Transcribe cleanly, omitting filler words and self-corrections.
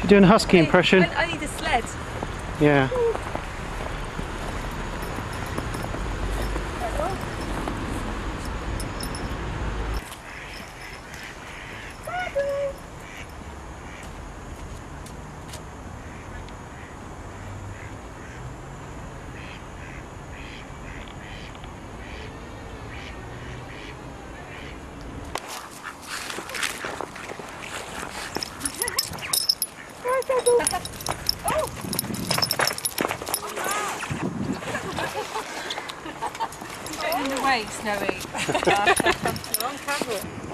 Doing a husky impression. I need a sled. Yeah. In the way, Snowy. You're on camera.